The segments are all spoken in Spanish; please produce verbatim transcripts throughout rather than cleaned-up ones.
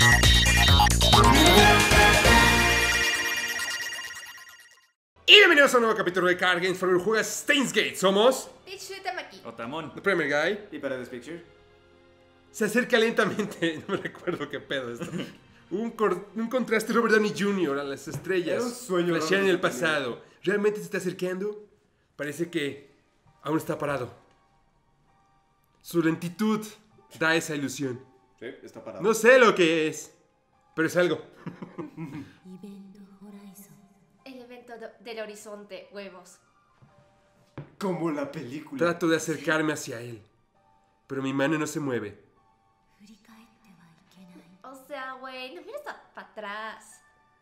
Y bienvenidos a un nuevo capítulo de Card Games Forever. Juegas Steins Gate. Somos Teacher Tamaki. Otamon. The Premier Guy. Y para this picture. Se acerca lentamente. No me recuerdo qué pedo esto. Un, cor- un contraste Robert Downey junior a las estrellas. Era un sueño, Flashean en el Robert Downey pasado. ¿Realmente se está acercando? Parece que aún está parado. Su lentitud da esa ilusión. Sí, está parado. No sé lo que es, pero es algo. El evento do- del horizonte, huevos. Como la película. Trato de acercarme hacia él, pero mi mano no se mueve. O sea, güey, no mires para atrás.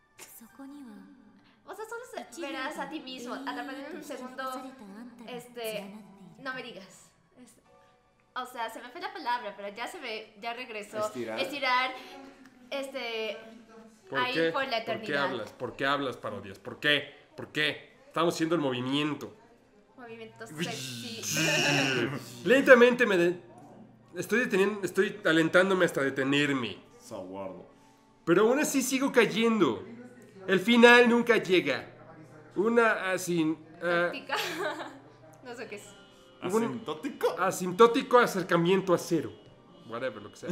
O sea, solo se- verás a ti mismo, atrapado en un segundo. Este. No me digas. Es- o sea, se me fue la palabra, pero ya se me. Ya regresó. Estirar. Estirar. Este. ¿Por ahí qué? por la ¿Por qué eternidad. hablas? ¿Por qué hablas, parodias? ¿Por qué? ¿Por qué? Estamos haciendo el movimiento. Movimientos sexy. Lentamente me... de- Estoy deteniendo... Estoy alentándome hasta detenerme. Saguardo. Pero aún así sigo cayendo. El final nunca llega. Una así... ah, Tica. No sé qué es. un ¿Asintótico? asintótico acercamiento a cero. Whatever, lo que sea.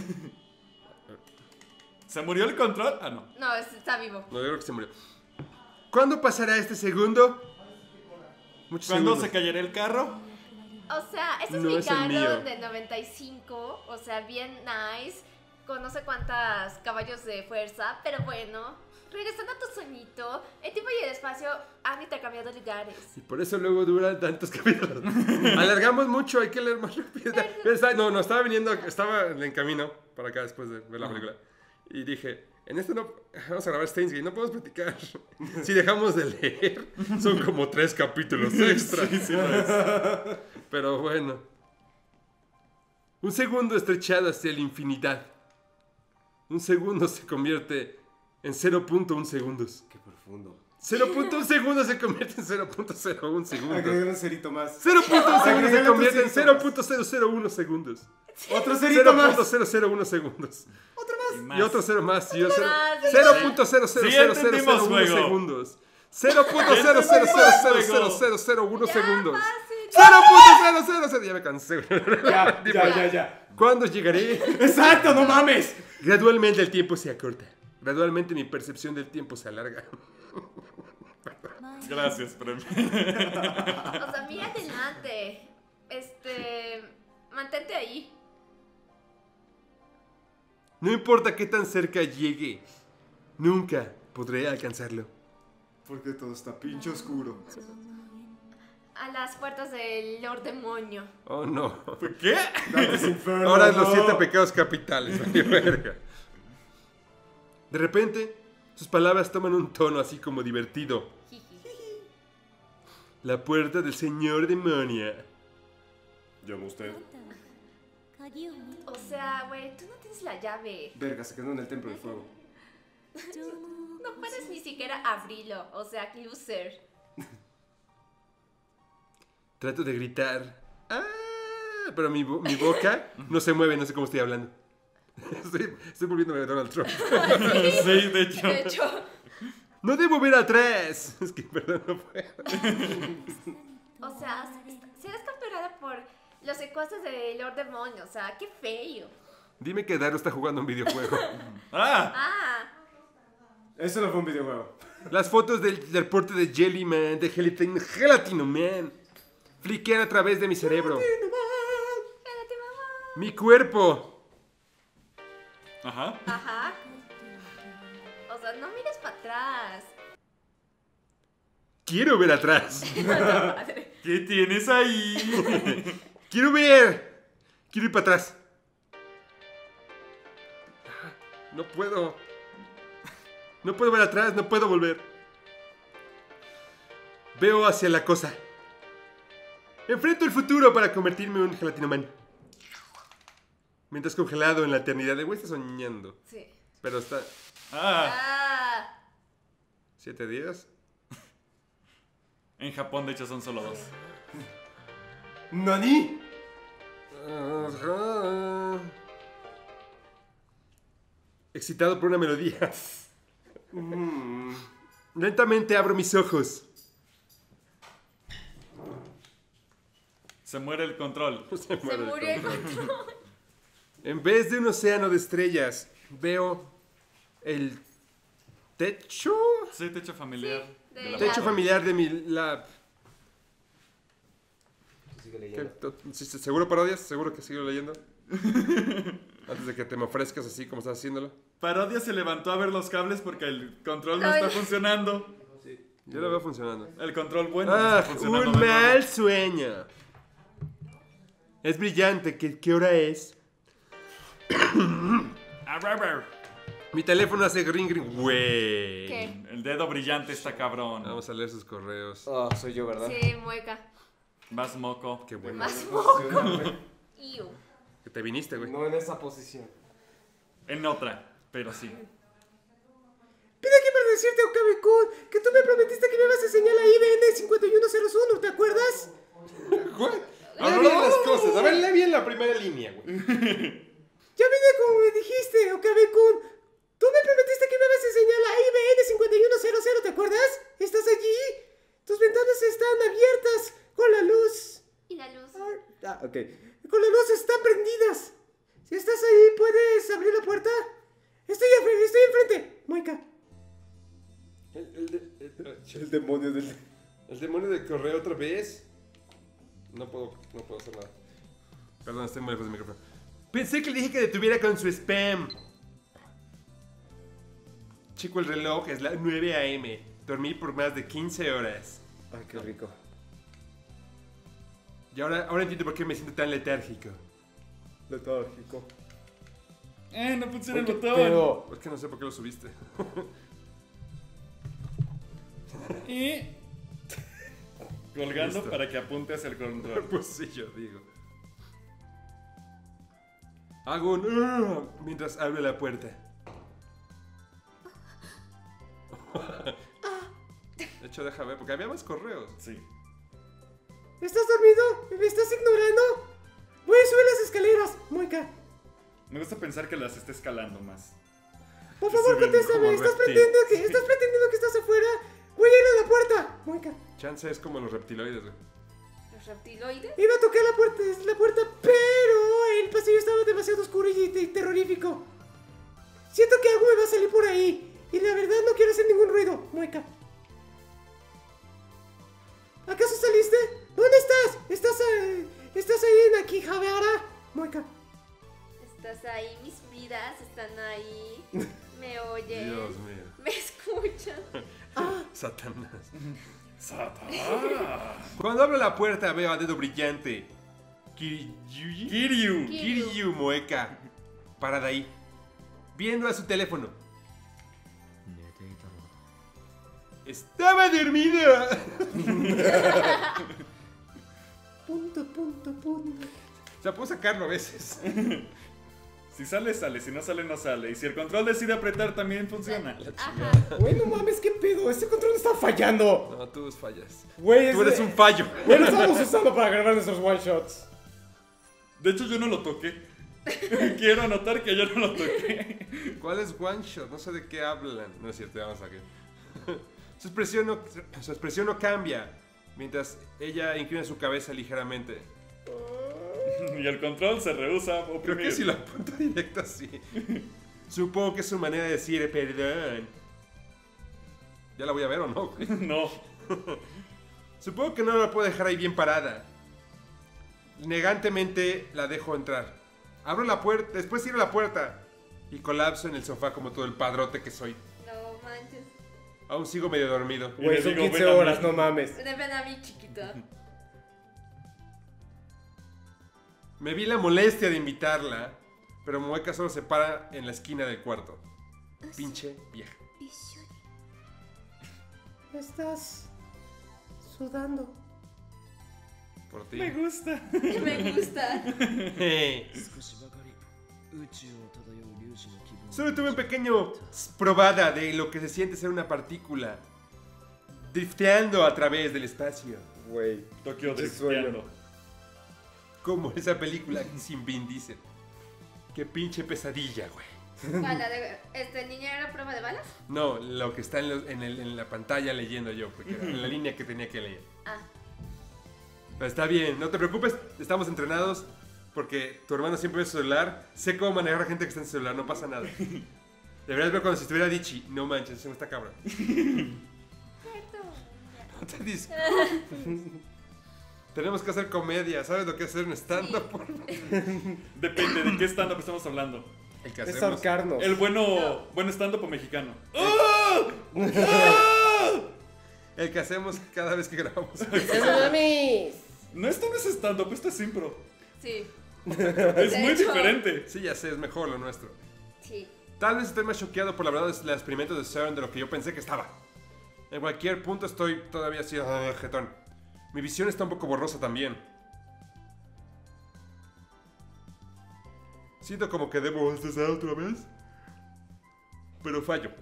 ¿Se murió el control? Ah, no. No, es- está vivo. No, yo creo que se murió. ¿Cuándo pasará este segundo? Muchos ¿Cuándo segundos. se cayera el carro? O sea, este es No mi es el carro mío. de noventa y cinco, o sea, bien nice, con no sé cuántas caballos de fuerza, pero bueno, regresando a tu sueñito, el tiempo y el espacio han intercambiado lugares. Y por eso luego duran tantos capítulos. Alargamos mucho, hay que leer más rápido. Está- No, no, estaba viniendo, estaba en camino para acá después de ver la película. Y dije, en esto no, vamos a grabar Steins Gate, no podemos platicar. Si dejamos de leer, son como tres capítulos extra. Pero bueno. Un segundo estrechado hacia la infinidad. Un segundo se convierte en cero punto uno segundos. Qué profundo. cero punto uno segundos se convierte en cero punto cero uno segundos. Agregar un cerito más. cero punto uno segundos se Agrégale convierte en otro cero cerito punto cero cero uno segundos. Otro cero cerito punto más. cero cero uno segundos. Y más. Y otro cero más. Y más, cero sí. punto cero cero Sí, cero cero entendimos, cero uno juego. segundos. cero punto cero cero cero cero cero cero cero uno segundos. fácil. cero punto cero cero cero. Ya me cansé. Ya, ya, ya, ya. ¿Cuándo llegaré? Exacto, no mames. Gradualmente el tiempo se acorta. Gradualmente mi percepción del tiempo se alarga. Gracias, premio. O sea, mira adelante, este, mantente ahí. No importa qué tan cerca llegue, nunca podré alcanzarlo. Porque todo está pinche oscuro. A las puertas del Lord Demonio. Oh no. ¿Qué? Dantes Inferno, Ahora es los no. siete pecados capitales. Vale, verga. De repente, sus palabras toman un tono así como divertido. Jiji. La puerta del señor demonia. Llama usted. O sea, güey, tú no tienes la llave. Verga, se quedó en el templo del fuego. No puedes ni siquiera abrirlo. O sea, loser. Trato de gritar. ¡Ah! Pero mi, bo- mi boca no se mueve, no sé cómo estoy hablando. Estoy, estoy volviéndome a Donald Trump. Sí, de hecho. De hecho, ¡No debo ver atrás! Es que, perdón, no puedo. o sea, serás capturada por los secuaces del Lord Demonio. O sea, qué feo. Dime que Daru está jugando un videojuego. Ah, Ah, Eso no fue un videojuego. Las fotos del, del porte de Jellyman, de Gelatin, Gelatino Man, fliquean a través de mi cerebro. espérate, mamá. Mi cuerpo. ajá. Ajá. O sea, no mires para atrás. Quiero ver atrás. Madre. ¿Qué tienes ahí? Quiero ver. Quiero ir para atrás. No puedo. No puedo ver atrás, no puedo volver. Veo hacia la cosa. Enfrento el futuro para convertirme en un gelatinoman. Mientras congelado en la eternidad. El güey está soñando. Sí. Pero está... Ah, Ah. ¿Siete días? en Japón, de hecho, son solo dos. ¿Nani? Ajá. excitado por una melodía. Mm. Lentamente abro mis ojos. Se muere el control. Se Se muere el murió el control. control. En vez de un océano de estrellas, veo el techo. Sí, techo familiar. Sí, de de la la- Techo familiar de mi lab. Sigue ¿Qué? leyendo. ¿Tú- sí, sí, ¿Seguro parodias? ¿Seguro que sigo leyendo? Antes de que te me ofrezcas así como estás haciéndolo. Parodia se levantó a ver los cables porque el control no Ay. está funcionando. Yo lo veo funcionando. El control bueno no Ah, está funcionando. un de nuevo. mal sueño. Es brillante. ¿Qué, qué hora es? Arr, Mi teléfono hace ring ring. Güey. ¿Qué? El dedo brillante está cabrón. Vamos a leer sus correos. Ah, soy yo, ¿verdad? Sí, mueca. Vas moco. Qué bueno. Más Posicionarme. Iu. Que te viniste, güey. No en esa posición. En otra, pero sí. Vine aquí para decirte, Okabe-kun, que tú me prometiste que me ibas a enseñar la I B N cincuenta y uno cero uno, ¿te acuerdas? Güey. Lee bien las cosas. A ver, lee bien la primera línea, güey. Ya vine como me dijiste, Okabe-kun. Tú me prometiste que me ibas a enseñar la I B N cincuenta y uno cero cero, ¿te acuerdas? ¿Estás allí? Tus ventanas están abiertas con la luz. Y la luz. Ah, ok. Con la luz están prendidas. Si estás ahí, ¿puedes abrir la puerta? Estoy, af- estoy enfrente, Moika. El, el de- el- El demonio del... el demonio del correo otra vez. No puedo, no puedo hacer nada. Perdón, estoy muy lejos del micrófono. Pensé que le dije que detuviera con su spam. Chico, el reloj es las nueve a eme. Dormí por más de quince horas. Ay, qué rico. Y ahora, ahora entiendo por qué me siento tan letárgico. Letárgico. Eh, no funciona el ¿Qué botón. pedo? Es que no sé por qué lo subiste. Y colgando Listo. para que apunte hacia el control. Pues sí, yo digo. Hago un "Ugh" mientras abre la puerta. De hecho, deja ver, porque había más correos. Sí. ¿Estás dormido? ¿Me estás ignorando? Voy a subir las escaleras, Moika. Me gusta pensar que las está escalando más. Por Se favor, ven contéstame. como ¿Estás reptil. pretendiendo que, ¿Estás pretendiendo que estás afuera? Voy a ir a la puerta, Moika. Chance es como los reptiloides, güey. Los reptiloides. Iba a tocar la puerta, la puerta, pero el pasillo estaba demasiado oscuro y, y terrorífico. Siento que algo me va a salir por ahí. Y la verdad no quiero hacer ningún ruido, Moika. ¿Acaso saliste? ¿Dónde estás? ¿Estás, eh, ¿estás ahí en Akihabara, Moika? Estás ahí, mis vidas están ahí. Me oyen. Dios mío. Me escuchan. Satanás. ¡Sata! Cuando abro la puerta veo a Dedo Brillante. Kiryuji. Kiryu. Kiryu Moeka. Parada ahí. Viendo a su teléfono. ¡Estaba dormida! Punto, punto, punto. O sea, puedo sacarlo a veces. Si sale, sale. Si no sale, no sale. Y si el control decide apretar, también funciona. Ajá. Güey, no mames, qué pedo. Este control está fallando. No, tú fallas. Güey, Tú es- eres un fallo. Güey, lo estamos usando para grabar nuestros one shots. De hecho, yo no lo toqué. Quiero anotar que yo no lo toqué. ¿Cuál es One Shot? No sé de qué hablan. No es cierto, vamos a ver. Su expresión no, su expresión no cambia mientras ella inclina su cabeza ligeramente. Y el control se rehúsa a Creo oprimir. que si lo apunta directo así. Supongo que es su manera de decir perdón. ¿Ya la voy a ver o no? güey? No. Supongo que no la puedo dejar ahí bien parada. Negantemente la dejo entrar. Abro la puerta, después cierro la puerta y colapso en el sofá como todo el padrote que soy. No manches. Aún sigo medio dormido. Y Güey, le son digo, quince ven a mí. horas, no mames. Ven a mí, chiquita. Me vi la molestia de invitarla, pero Mueca solo se para en la esquina del cuarto. Pinche vieja. Estás sudando. Por ti. Me gusta. Me gusta. Solo tuve un pequeño probada de lo que se siente ser una partícula drifteando a través del espacio. Güey. Tokio Qué drifteando. Como esa película sin Vin Diesel. Qué pinche pesadilla, güey. ¿Cuál, la de, este, ¿el niño era a prueba de balas? No, lo que está en, lo- en, el- en la pantalla leyendo yo, porque era en la línea que tenía que leer. Ah, Pero está bien, no te preocupes, estamos entrenados porque tu hermano siempre ve su celular. Sé cómo manejar a gente que está en su celular, no pasa nada. Deberías ver cuando si estuviera Dichi. No manches, se me está cabrón. cierto. No te disculpes. Tenemos que hacer comedia, ¿sabes lo que es hacer un stand-up? Depende de qué stand-up estamos hablando. El que Es hacemos. ahorcarnos. El bueno, buen stand-up o mexicano. ¡Ah! ¡Ah! El que hacemos cada vez que grabamos. ¡No mames! No, esto no es stand-up, esto es impro. Sí, Es De muy hecho. diferente. Sí, ya sé, es mejor lo nuestro. sí. Tal vez estoy más choqueado por la verdad del experimento de CERN de lo que yo pensé que estaba. En cualquier punto estoy todavía así, ah, jetón. Mi visión está un poco borrosa también. Siento como que debo bostezar otra vez. Pero fallo.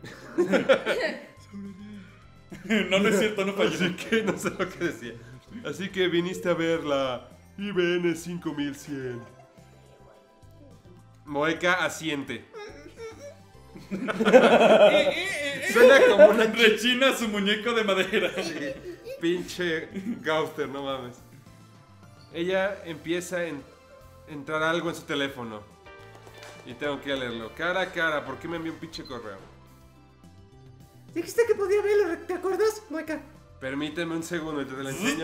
No, no es cierto, no falló. Así que no sé lo que decía. Así que viniste a ver la I B N cinco mil cien. Moeca asiente. Suena como una Rechina su muñeco de madera. pinche Gauster, no mames. Ella empieza a en- entrar algo en su teléfono. Y tengo que leerlo. Cara a cara, ¿por qué me envió un pinche correo? Dijiste que podía verlo, ¿te acuerdas, Mueca? Permíteme un segundo y te lo enseño.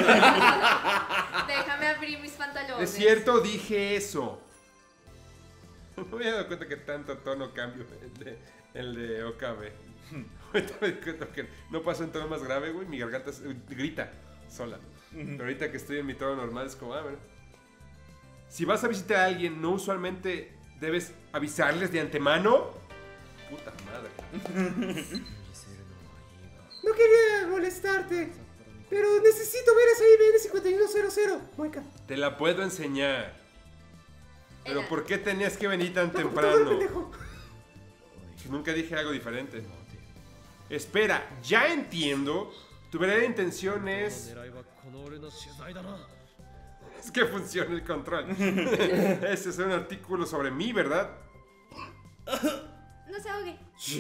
Déjame abrir mis pantalones. Es cierto, dije eso. No me había dado cuenta que tanto tono cambio el de, el de O K B. Ahorita me di cuenta que no paso en tono más grave, güey. Mi garganta se- grita sola. Pero ahorita que estoy en mi tono normal es como, ah, bueno. Si vas a visitar a alguien, no usualmente debes avisarles de antemano. Puta madre. No quería molestarte, pero necesito ver esa I B N cincuenta y uno cero cero, Mueca. Te la puedo enseñar. Pero Ella. ¿por qué tenías que venir tan La computadora, temprano? pendejo. Nunca dije algo diferente. Espera, ya entiendo. Tu verdadera intención es... Es que funciona el control. Ese es un artículo sobre mí, ¿verdad? No se ahogue.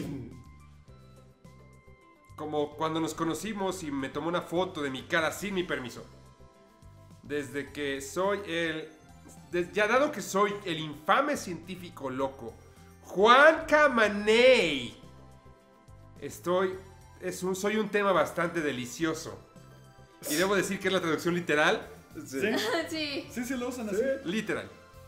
Como cuando nos conocimos y me tomó una foto de mi cara sin mi permiso. Desde que soy el... des- ya dado que soy el infame científico loco, Juan Camaney. Estoy... Es un, soy un tema bastante delicioso. Y debo decir que es la traducción literal. ¿Sí? Sí. Sí, sí lo usan así. Literal.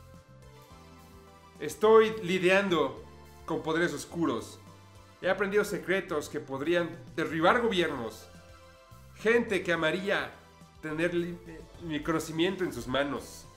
Estoy lidiando con poderes oscuros. He aprendido secretos que podrían derribar gobiernos. Gente que amaría tener li- eh, mi conocimiento en sus manos.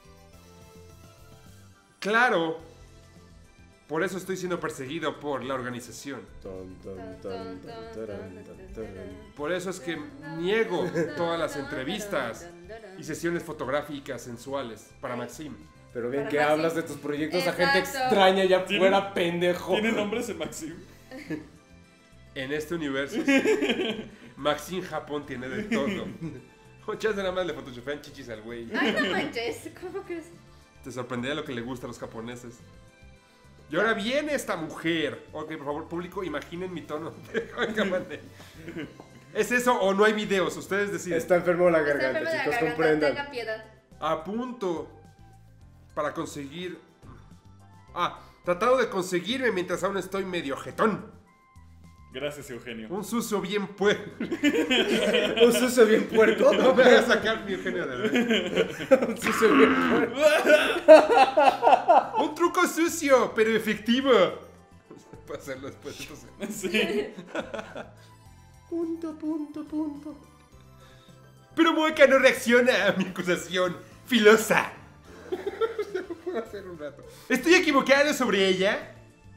Claro, por eso estoy siendo perseguido por la organización. Ton, ton, ton, ton, taran, tan, taran. Por eso es que niego todas las entrevistas y sesiones fotográficas sensuales para Maxim. Pero bien Para que Maxi. hablas de tus proyectos a gente Exacto. extraña allá ¿Tiene- afuera, pendejo. ¿Tiene nombres en Maxim? En este universo, Maxim Japón tiene de todo. Muchas nada más le photoshopean chichis al güey. Ay, no manches. ¿Cómo crees? Te sorprendería lo que le gusta a los japoneses. Y ahora viene esta mujer. Ok, por favor, público, imaginen mi tono de Juan Camaney. ¿Es eso o no hay videos? Ustedes deciden. Está enfermo de la Está garganta, enfermo de la chicos, garganta, comprendan. tenga piedad. A punto para conseguir... Ah, tratado de conseguirme mientras aún estoy medio jetón. Gracias, Eugenio. Un sucio bien pues. Un sucio bien puerco. No me hagas sacar mi genio de ver. Un sucio bien puerco. Un truco sucio, pero efectivo. Puedo hacerlo después. Entonces. Sí. Punto, punto, punto. Pero Mueca no reacciona a mi acusación filosa. Ya lo puedo hacer un rato. ¿Estoy equivocado sobre ella?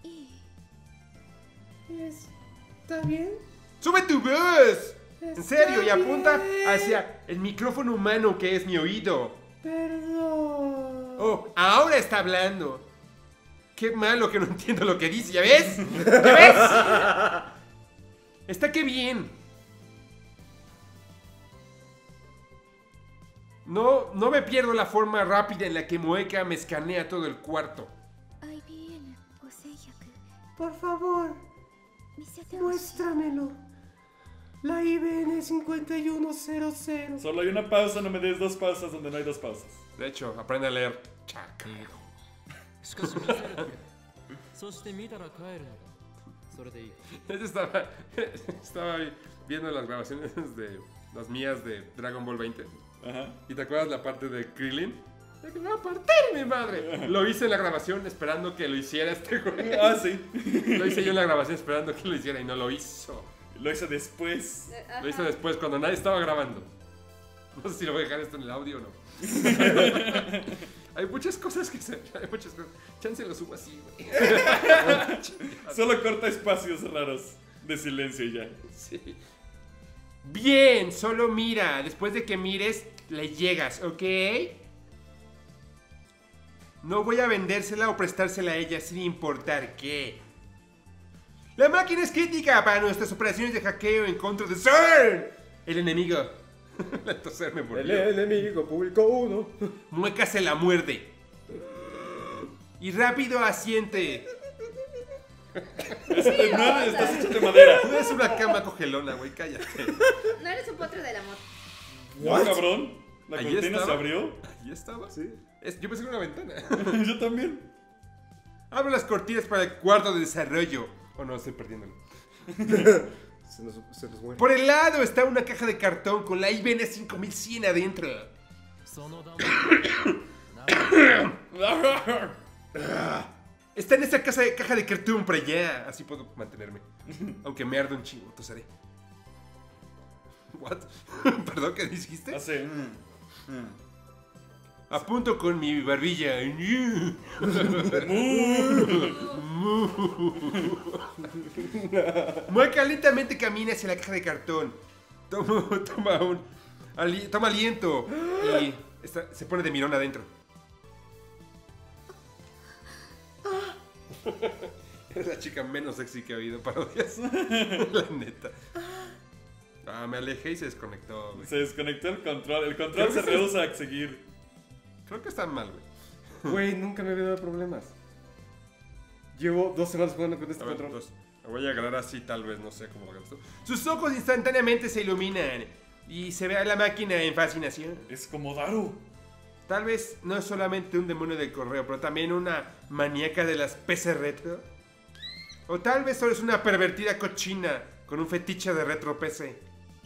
¿Está bien? ¡Sube tu voz! En Está serio, y apunta bien. hacia el micrófono humano que es mi oído. Perdón. Oh, ahora está hablando. Qué malo que no entiendo lo que dice, ¿ya ves? ¿Ya ves? Está que bien. No, no me pierdo la forma rápida en la que Mueca me escanea todo el cuarto. I B N ごせんひゃ Por favor, muéstramelo. La I B N cincuenta y uno cero cero. Solo hay una pausa, no me des dos pausas donde no hay dos pausas. De hecho, aprende a leer. Chac. しかし見せるだけそして見たら帰るのだそれでいい Yo estaba, estaba viendo las grabaciones de las mías de Dragon Ball veinte. Ajá. ¿Y te acuerdas la parte de Krillin? De que me va a partir mi madre. Lo hice en la grabación esperando que lo hiciera este güey. Ah, sí. Lo hice yo en la grabación esperando que lo hiciera y no lo hizo. Lo hice después. Ajá. Lo hice después cuando nadie estaba grabando. No sé si lo voy a dejar esto en el audio o no. Hay muchas cosas que hacer. Hay muchas cosas. Chance lo subo así, güey. Solo corta espacios raros de silencio y ya. Sí. Bien, solo mira. Después de que mires, le llegas, ¿ok? No voy a vendérsela o prestársela a ella sin importar qué. La máquina es crítica para nuestras operaciones de hackeo en contra de CERN. El enemigo. Entonces me El volvió. enemigo público uno. Mueca se la muerde. Y rápido asiente. No, estás hecho de madera. No es una cama cogelona, güey, cállate. No eres un potro del amor. No, cabrón. La Ahí cortina se estaba. abrió. Ahí estaba. Sí. Es- yo pensé que era una ventana. Yo también. Abro las cortinas para el cuarto de desarrollo. Oh no, estoy perdiéndolo. Se nos, se nos muere. Por el lado está una caja de cartón con la I B N cinco mil cien adentro. その段 Está en esa casa de, caja de cartón por allá. Así puedo mantenerme. Aunque me arde un chingo, tosaré. What? Perdón, ¿qué dijiste? Hace. mm, mm. Apunto con mi barbilla. Mueca lentamente camina hacia la caja de cartón. Toma, toma un. ali- toma aliento. Y está- se pone de mirón adentro. Es la chica menos sexy que ha habido parodias. La neta. Ah, me alejé y se desconectó, güey. Se desconectó el control. El control Creo se que se- rehúsa a seguir. Creo que está mal, güey. Güey, nunca me había dado problemas. Llevo dos semanas jugando con este A ver, control. entonces, lo voy a agarrar así, tal vez, no sé cómo lo hagas tú. Sus ojos instantáneamente se iluminan y se ve a la máquina en fascinación. Es como Daru. Tal vez no es solamente un demonio del correo, pero también una maníaca de las P C retro. O tal vez solo es una pervertida cochina con un fetiche de retro P C.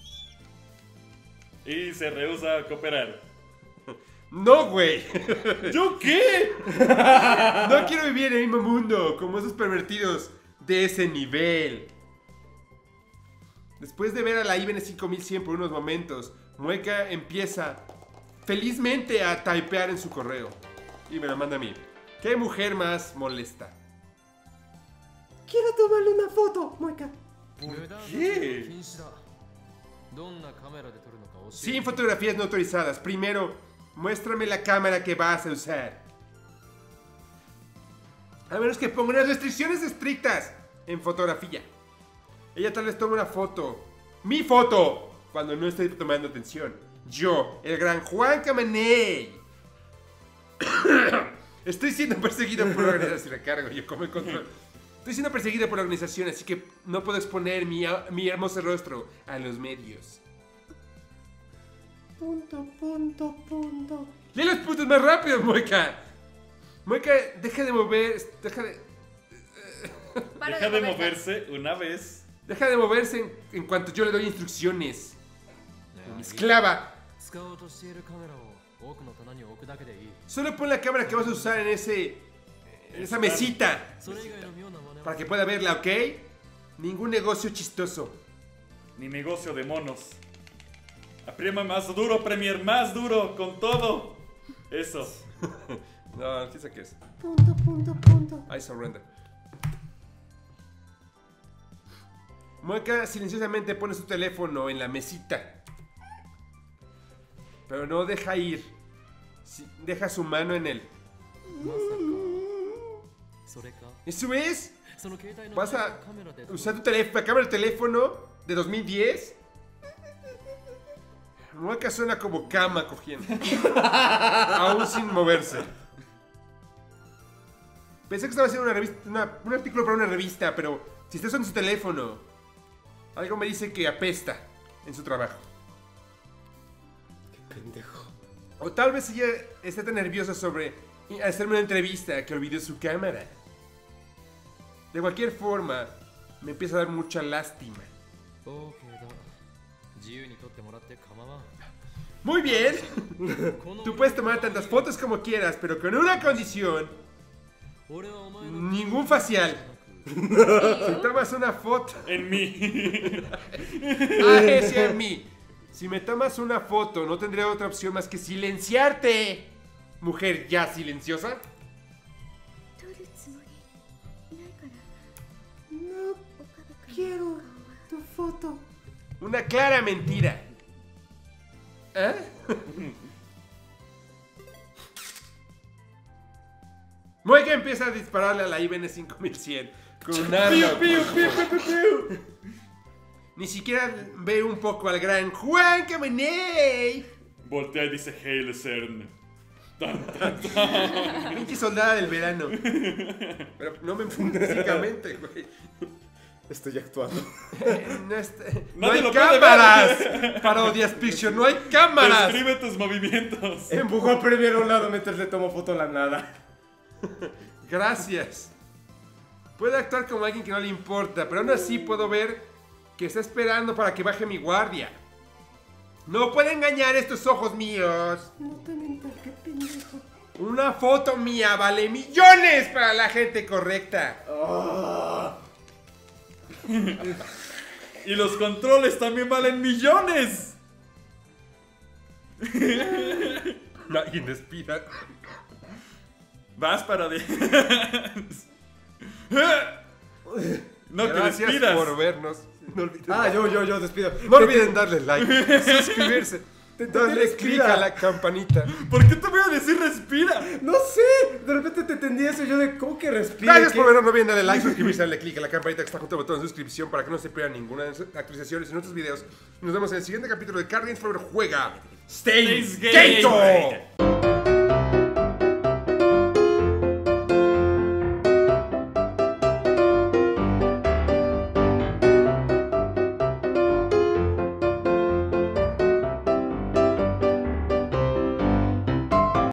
Y se rehúsa a cooperar. ¡No, güey! ¿Yo qué? No quiero vivir en el mismo mundo como esos pervertidos de ese nivel. Después de ver a la I B N cinco mil cien por unos momentos, Mueca empieza felizmente a typear en su correo. Y me la manda a mí. ¿Qué mujer más molesta? Quiero tomarle una foto, Mueca. 無駄な qué? 禁止だどんなカメラで撮るのか教えて Sin fotografías no autorizadas. Primero, muéstrame la cámara que vas a usar. A menos que ponga unas restricciones estrictas en fotografía. Ella tal vez tome una foto. ¡Mi foto! Cuando no estoy tomando atención. Yo, el gran Juan Camaney. Estoy siendo perseguido por la organización. Recargo, yo como el control. Estoy siendo perseguido por la organización, así que no puedo exponer mi, mi hermoso rostro a los medios. Punto, punto, punto. ¡Lee los puntos más rápido, Mueca! Mueca, deja de mover. Deja de. Para Deja de moverte. moverse una vez. Deja de moverse en, en cuanto yo le doy instrucciones. ねえ Esclava. 使おうとしているカメラを奥の棚に置くだけでいい Solo pon la cámara que vas a usar en ese. En esa mesita. それ以外の妙な真似は Para que pueda verla, ¿ok? Ningún negocio chistoso. Ni negocio de monos. Apriema más duro, Premier, más duro, con todo. Eso. No, ¿qué sé qué es? Punto, punto, punto. I surrender. Mueca silenciosamente pone su teléfono en la mesita. Pero no deja ir. Sí, deja su mano en él. まさかそれか ¿Eso es? その携帯の ¿Vas a カメラで撮る usar tu teléfono, la cámara del teléfono de dos mil diez? Mueca suena como cama cogiendo. Aún sin moverse. Pensé que estaba haciendo una revista, una- un artículo para una revista, pero si está usando su teléfono, algo me dice que apesta en su trabajo. Qué pendejo. O tal vez ella esté tan nerviosa sobre hacerme una entrevista que olvidó su cámara. De cualquier forma, me empieza a dar mucha lástima. OK だ自由に撮ってもらって構わん Muy bien, この tú puedes tomar tantas fotos como quieras, pero con una condición, 俺はお前の ningún facial. Si tomas una foto... En mí. Ah, ese es mí. Si me tomas una foto, no tendré otra opción más que silenciarte. Mujer ya silenciosa. 撮るつもりないから No 岡部君 quiero tu foto. Una clara mentira. ¿Eh? Moika empieza a dispararle a la I B N cinco mil cien con un arma. Ni siquiera ve un poco al gran Juan Camaney. Voltea y dice Hail Cern. Pinche soldada del verano. Pero no me enfoco físicamente, güey. Estoy actuando. Eh, No, está- no Nadie hay lo puede cámaras. Parodias Picture, no hay cámaras. Describe tus movimientos. Empujó a primero a un lado mientras le tomo foto a la nada. Gracias. Puedo actuar como alguien que no le importa, pero aún así puedo ver que está esperando para que baje mi guardia. No puede engañar estos ojos míos. No te mientas, qué pendejo. Una foto mía vale millones para la gente correcta. Ah. Y los controles también valen millones. Nadie despida. Vas para de... No, que Gracias despidas. por vernos. No olviden, Ah, yo, yo, yo, despido. no olviden darle like, suscribirse, Te entendí, darle click respira. a la campanita. ¿Por qué te voy a decir respira? No sé, de repente te entendí eso y yo de, ¿cómo que respira? Gracias ¿Qué? por vernos, no olviden darle like, suscribirse, darle click a la campanita que está junto al botón de suscripción para que no se pierdan ninguna de nuestras actualizaciones y nuestros videos. Nos vemos en el siguiente capítulo de Card Games Forever Juega Stains Stains Gate. Gate.